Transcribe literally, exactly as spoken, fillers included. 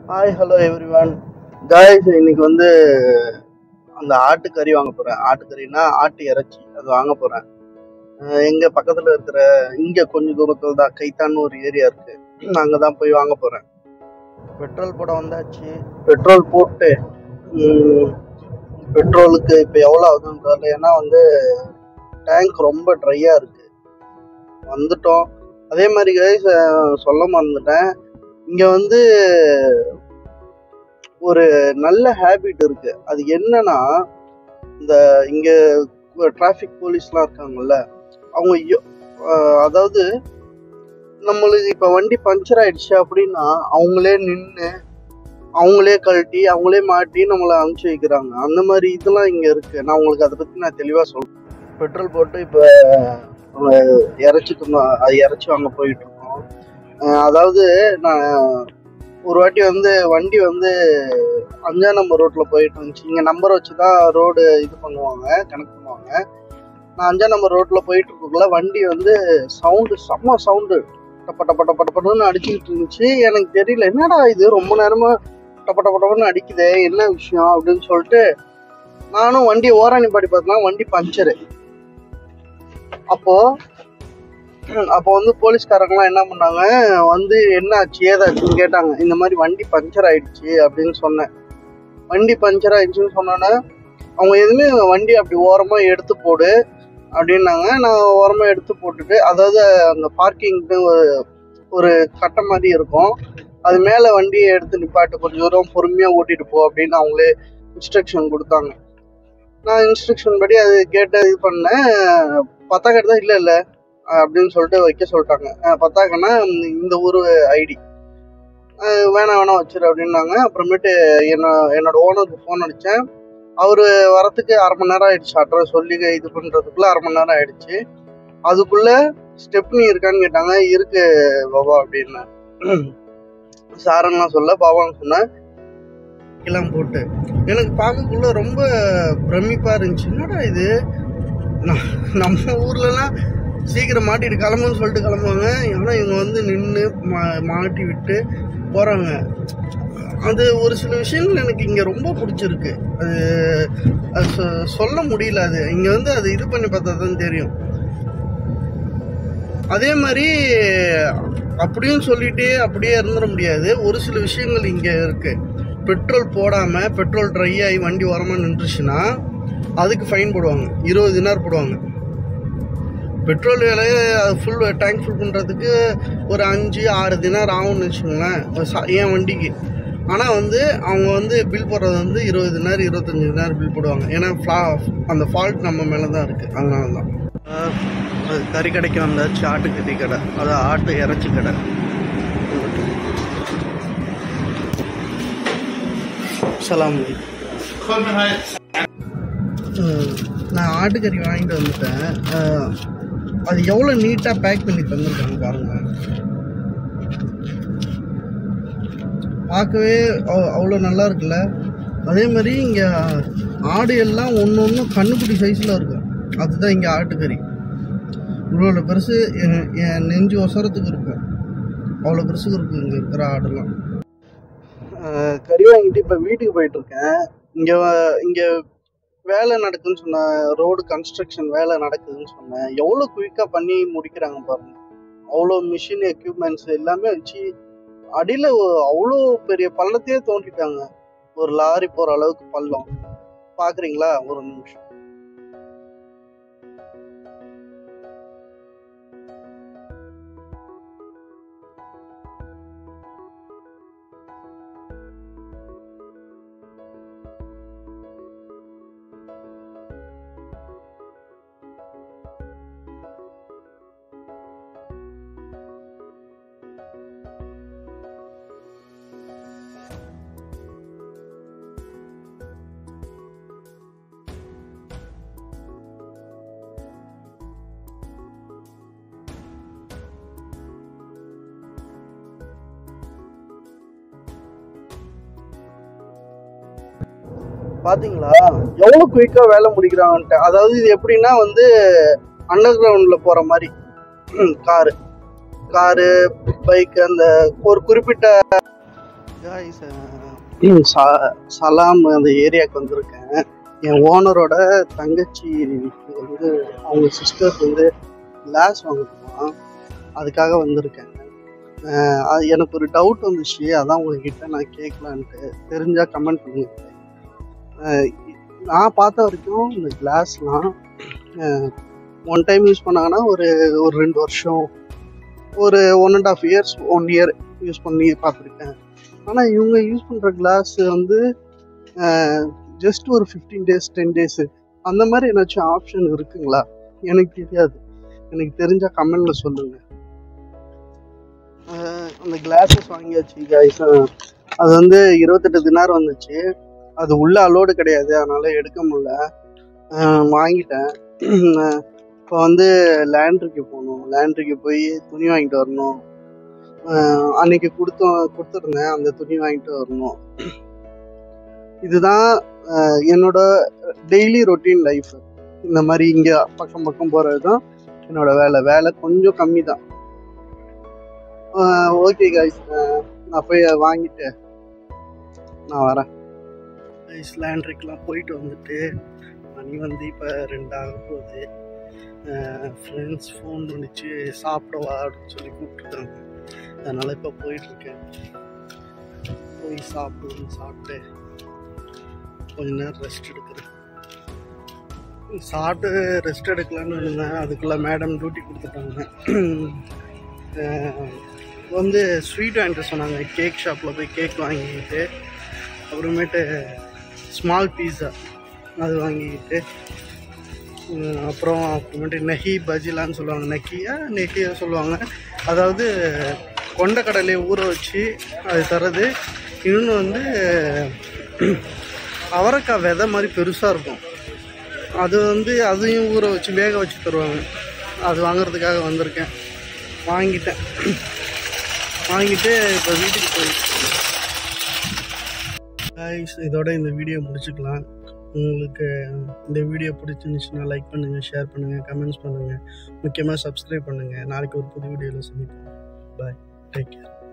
Hi hello everyone guys. இன்னைக்கு வந்து அந்த ஆட்டுக்கறி வாங்க போகிறேன். ஆட்டுக்கறினா ஆட்டு இறைச்சி அது வாங்க போகிறேன். எங்கள் பக்கத்தில் இருக்கிற இங்கே கொஞ்சம் தூரத்தில் தான் கைத்தான்னு ஒரு ஏரியா இருக்குது. அங்கே தான் போய் வாங்க போகிறேன். பெட்ரோல் போட வந்தாச்சு. பெட்ரோல் போட்டு பெட்ரோலுக்கு இப்போ எவ்வளோ ஆகுதுன்னு தெரியல. ஏன்னா வந்து டேங்க் ரொம்ப ட்ரையாக இருக்குது. வந்துட்டோம். அதே மாதிரி காய்ஸ் சொல்ல மறந்துட்டேன், இங்கே வந்து ஒரு நல்ல ஹேபிட் இருக்கு. அது என்னன்னா, இந்த இங்க டிராஃபிக் போலீஸ்லாம் இருக்காங்கல்ல, அவங்க அதாவது நம்மளுக்கு இப்ப வண்டி பஞ்சர் ஆயிடுச்சு அப்படின்னா அவங்களே நின்று அவங்களே கழட்டி அவங்களே மாட்டி நம்மளை அனுப்பிச்சு வைக்கிறாங்க. அந்த மாதிரி இதெல்லாம் இங்க இருக்கு. நான் உங்களுக்கு அதை பத்தி நான் தெளிவா சொல்றேன். பெட்ரோல் போட்டு இப்ப இறைச்சிட்டு அது இறைச்சி வாங்க போயிட்டு இருக்கோம். அதாவது நான் ஒரு வாட்டி வந்து வண்டி வந்து அஞ்சாம் நம்பர் ரோட்டில் போயிட்டு இருந்துச்சு. இங்கே நம்பர் வச்சு தான் ரோடு இது பண்ணுவாங்க, கனெக்ட் பண்ணுவாங்க. நான் அஞ்சாம் நம்பர் ரோட்டில் போயிட்டு இருக்கக்குள்ள வண்டி வந்து சவுண்டு செம்ம சவுண்டு டப்ப டப்ப டப்ப டப்பன்னு அடிச்சுக்கிட்டு இருந்துச்சு. எனக்கு தெரியல என்னடா இது ரொம்ப நேரமாக டப்ப டப்ப டப்பன்னு அடிக்குதே, என்ன விஷயம் அப்படின்னு சொல்லிட்டு நானும் வண்டி ஓராணி பாடி பார்த்தா வண்டி பஞ்சரு. அப்போ அப்போ வந்து போலீஸ்காரங்களாம் என்ன பண்ணாங்க, வந்து என்ன ஆச்சு ஏதாச்சுன்னு கேட்டாங்க. இந்த மாதிரி வண்டி பஞ்சர் ஆயிடுச்சு அப்படின்னு சொன்னேன். வண்டி பஞ்சர் ஆயிடுச்சுன்னு சொன்னோன்னே அவங்க எதுவுமே வண்டி அப்படி ஓரமாக எடுத்து போடு அப்படின்னாங்க. நான் ஓரமாக எடுத்து போட்டுட்டு, அதாவது அந்த பார்க்கிங்க்கு ஒரு ஒரு கட்டை மாதிரி இருக்கும், அது மேலே வண்டியை எடுத்து நிப்பாட்டு, கொஞ்சம் தூரம் பொறுமையாக ஓட்டிட்டு போ அப்படின்னு அவங்களே இன்ஸ்ட்ரக்ஷன் கொடுத்தாங்க. நான் இன்ஸ்ட்ரக்ஷன் படி அது கேட்டு இது பண்ணேன். பத்தா கேட்டதான் இல்லை இல்லை அப்படின்னு சொல்லிட்டு வைக்க சொல்லிட்டாங்க. பத்தாக்கன்னா இந்த ஊர் ஐடி வேணாம் வேணாம் வச்சிரு அப்படின்னாங்க. அப்புறமேட்டு என்ன என்னோட ஓனருக்கு ஃபோன் அடித்தேன். அவர் வரத்துக்கு அரை மணி நேரம் ஆயிடுச்சு. அட்ரஸ் சொல்லி இது பண்ணுறதுக்குள்ள அரை மணி நேரம் ஆயிடுச்சு. அதுக்குள்ளே ஸ்டெப்னி இருக்கான்னு கேட்டாங்க. இருக்கு பாபா அப்படின்னு. சாரன்லாம் சொல்ல பாபான்னு சொன்னேன். எல்லாம் போட்டு எனக்கு பார்க்கக்குள்ள ரொம்ப பிரமிப்பாக இருந்துச்சு. என்னடா இது, நம்ம ஊர்லலாம் சீக்கிரம் மாட்டிட்டு கிளம்புன்னு சொல்லிட்டு கிளம்புவாங்க. ஆனால் இவங்க வந்து நின்று மா மாட்டி விட்டு போகிறாங்க. அது ஒரு சில விஷயங்கள் எனக்கு இங்கே ரொம்ப பிடிச்சிருக்கு. அது அது சொல்ல முடியல. அது இங்கே வந்து அது இது பண்ணி பார்த்தா தான் தெரியும். அதே மாதிரி அப்படியும் சொல்லிட்டே அப்படியே இருந்துட முடியாது. ஒரு சில விஷயங்கள் இங்கே இருக்குது. பெட்ரோல் போடாமல் பெட்ரோல் ட்ரை ஆகி வண்டி ஓரமாக நின்றுச்சுன்னா அதுக்கு ஃபைன் போடுவாங்க, இருபது தினார் போடுவாங்க. பெட்ரோல் விலையை ஃபுல் டேங்க் ஃபுல் பண்ணுறதுக்கு ஒரு அஞ்சு ஆறு தினார் ஆகும்னு வச்சுக்கோங்களேன் என் வண்டிக்கு. ஆனால் வந்து அவங்க வந்து பில் போடுறது வந்து இருபது தினார் இருபத்தஞ்சி தினார் பில் போடுவாங்க. ஏன்னா ஃப்ளா அந்த ஃபால்ட் நம்ம மேலே தான் இருக்குது. அதனால தான் அது கறி கடைக்கு வந்தாச்சு. ஆட்டுக்கறி கடை, அதான் ஆட்டு இறைச்சி கடை. சலாம். நான் ஆட்டுக்கறி வாங்கிட்டு வந்துட்டேன். அது எவ்வளோ நீட்டாக பேக் பண்ணி தந்துருக்காங்க பாருங்க. பார்க்கவே அவ்வளோ நல்லா இருக்குல்ல. அதே மாதிரி இங்கே ஆடு எல்லாம் ஒன்று ஒன்று கண்ணுக்குட்டி சைஸில் இருக்கும். அதுதான் இங்கே ஆட்டுக்கறி. இவ்வளோ பெருசு என் நெஞ்சு ஒசரத்துக்கு இருக்கும், அவ்வளோ பெருசுக்கு இருக்கும் இங்கே இருக்கிற ஆடுலாம். கறி வாங்கிட்டு இப்போ வீட்டுக்கு போயிட்டுருக்கேன். இங்கே இங்கே வேலை நடக்குதுன்னு சொன்னேன், ரோடு கன்ஸ்ட்ரக்ஷன் வேலை நடக்குதுன்னு சொன்னேன். எவ்வளோ குயிக்காக பண்ணி முடிக்கிறாங்க பாருங்க. அவ்வளோ மிஷின் எக்யூப்மெண்ட்ஸ் எல்லாமே வச்சு அடியில் அவ்வளோ பெரிய பள்ளத்தையே தோண்டிட்டாங்க. ஒரு லாரி போகிற அளவுக்கு பள்ளம். பார்க்குறீங்களா? ஒரு நிமிஷம். பாத்தீங்களா எவ்வளவு குயிக்கா வேலை முடிக்கிறாங்கன்ட்டு. அதாவது இது எப்படின்னா வந்து அண்டர் கிரவுண்ட்ல போற மாதிரி காரு காரு பைக் அந்த ஒரு குறிப்பிட்ட காய்ஸ் சலாம் அந்த ஏரியாவுக்கு வந்திருக்கேன். என் ஓனரோட தங்கச்சி வந்து அவங்க சிஸ்டர் வந்து கிளாஸ் வாங்கணுமா, அதுக்காக வந்திருக்கேன். அது எனக்கு ஒரு டவுட் வந்துச்சு, அதான் உங்ககிட்ட நான் கேட்கலான்ட்டு. தெரிஞ்சால் கமெண்ட் பண்ணுங்க. நான் பார்த்த வரைக்கும் இந்த கிளாஸ்லாம் ஒன் டைம் யூஸ் பண்ணாங்கன்னா ஒரு ஒரு ரெண்டு வருஷம் ஒரு one and half years one year use பண்ணி பார்த்துருக்கேன். ஆனால் இவங்க யூஸ் பண்ணுற கிளாஸ் வந்து ஜஸ்ட் ஒரு ஃபிஃப்டீன் டேஸ் டென் டேஸு அந்த மாதிரி ஏதாச்சும் ஆப்ஷன் இருக்குங்களா? எனக்கு தெரியாது. எனக்கு தெரிஞ்சால் கமெண்டில் சொல்லுங்கள். அந்த கிளாஸஸ் வாங்கியாச்சு கைஸ். அது வந்து இருபத்தெட்டு தினார் வந்துச்சு. அது உள்ள அலோடு கிடையாது, அதனால எடுக்க முடியல. வாங்கிட்டேன். இப்போ வந்து லேண்ட்ரிக்கு போகணும். லேண்ட்ரிக்கு போய் துணி வாங்கிட்டு வரணும். அன்னைக்கு கொடுத்தோம் கொடுத்துருந்தேன், அந்த துணி வாங்கிட்டு வரணும். இதுதான் என்னோட டெய்லி ரொட்டீன் லைஃப். இந்த மாதிரி இங்கே பக்கம் பக்கம் போகிறது தான் என்னோட வேலை. வேலை கொஞ்சம் கம்மி தான். ஓகே கைஸ், நான் போய் வாங்கிட்டு நான் வரேன். கைஸ், லேண்ட்ரிக்கெலாம் போயிட்டு வந்துட்டு மணி வந்து இப்போ ரெண்டாக போகுது. ஃப்ரெண்ட்ஸ் ஃபோன் பண்ணிச்சு சாப்பிடவா அப்படின்னு சொல்லி கூப்பிட்டுருக்காங்க. அதனால் இப்போ போயிட்டுருக்கேன். போய் சாப்பிடுவோம். சாப்பிட்டு கொஞ்ச நேரம் ரெஸ்ட் எடுக்கிறேன். சாப்பிட்டு ரெஸ்ட் எடுக்கலான்னு இருந்தேன், அதுக்குள்ளே மேடம் டியூட்டி கொடுத்துட்டாங்க. வந்து ஸ்வீட் வாங்கிட்டு சொன்னாங்க. கேக் ஷாப்பில் போய் கேக் வாங்கிக்கிட்டு அப்புறமேட்டு ஸ்மால் பீஸா அது வாங்கிக்கிட்டு அப்புறம் அப்புறமேட்டு நெஹி பஜிலான்னு சொல்லுவாங்க. நெக்கியா நெக்கியா சொல்லுவாங்க. அதாவது கொண்டக்கடலையை ஊற வச்சு அது தர்றது. இன்னொன்று வந்து அவரைக்காய் விதை மாதிரி பெருசாக இருக்கும், அது வந்து அதையும் ஊற வச்சு வேக வச்சு தருவாங்க. அது வாங்கிறதுக்காக வந்திருக்கேன். வாங்கிட்டேன். வாங்கிட்டு இப்போ வீட்டுக்கு போயிட்டு கைஸ், இதோட இந்த வீடியோ முடிச்சுக்கலாம். உங்களுக்கு இந்த வீடியோ பிடிச்சிருந்துச்சுன்னா லைக் பண்ணுங்கள், ஷேர் பண்ணுங்கள், கமெண்ட்ஸ் பண்ணுங்கள், முக்கியமாக சப்ஸ்கிரைப் பண்ணுங்கள். நாளைக்கு ஒரு புது வீடியோவில் சந்திப்போம். Bye, take care.